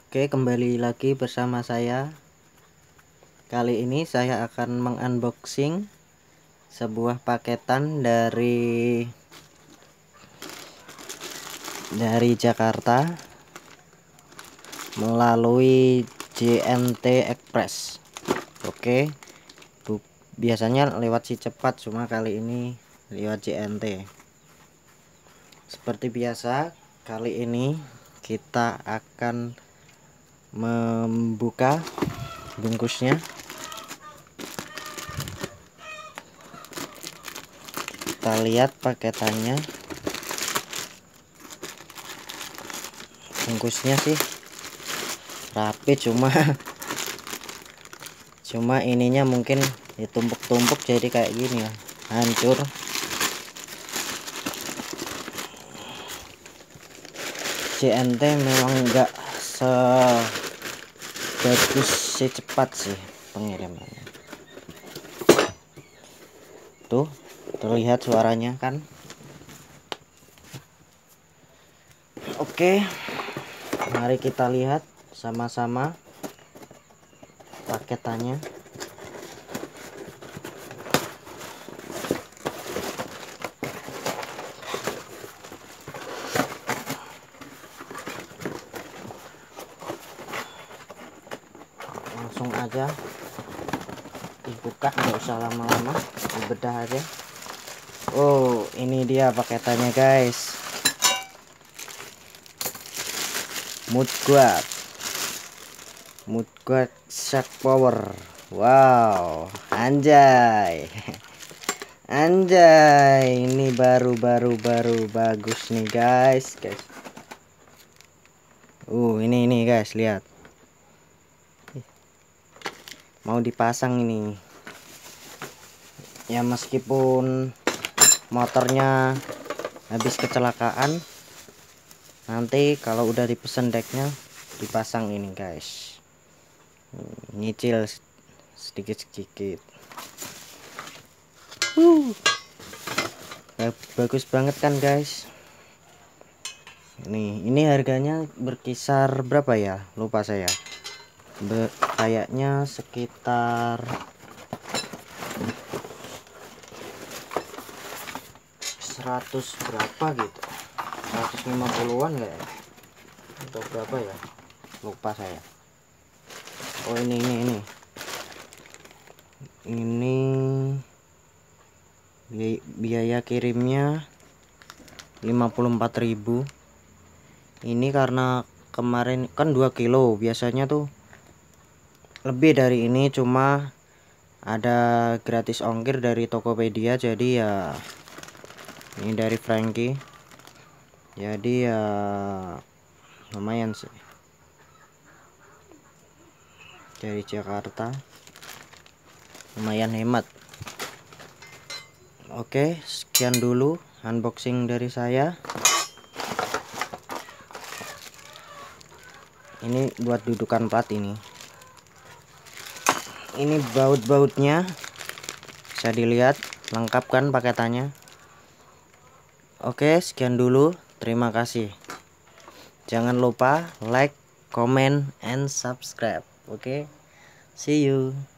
Oke, kembali lagi bersama saya. Kali ini saya akan mengunboxing sebuah paketan dari Jakarta melalui JNT Express. Oke, biasanya lewat si cepat, cuma kali ini lewat JNT. Seperti biasa, kali ini kita akan membuka bungkusnya. Kita lihat paketannya. Bungkusnya sih rapi, cuma ininya mungkin ditumpuk-tumpuk jadi kayak gini ya, hancur. JNT memang enggak sebagus si cepat sih pengirimannya. Tuh, terlihat suaranya kan. Oke, mari kita lihat sama-sama paketannya. Langsung aja dibuka, nggak usah lama-lama, dibedah aja. Oh, ini dia paketannya guys. Mood Guard Shark Power. Wow, anjay. Anjay, ini baru bagus nih guys. Ini guys, lihat. Mau dipasang ini. Ya meskipun motornya habis kecelakaan, nanti kalau udah dipesen decknya dipasang ini guys. Nyicil sedikit-sedikit. Bagus banget kan guys. Ini harganya berkisar berapa ya, lupa saya. Kayaknya sekitar 100 berapa gitu, 150-an enggak ya, atau berapa ya, lupa saya. Oh, ini biaya kirimnya 54.000. Ini karena kemarin kan 2 kilo, biasanya tuh lebih dari ini, cuma ada gratis ongkir dari Tokopedia, jadi ya ini dari Frankie, jadi ya lumayan sih. Dari Jakarta lumayan hemat. Oke, sekian dulu unboxing dari saya. Ini buat dudukan plat ini baut-bautnya bisa dilihat, lengkap kan paketannya. Oke, sekian dulu, terima kasih. Jangan lupa like, comment, and subscribe. Oke, see you.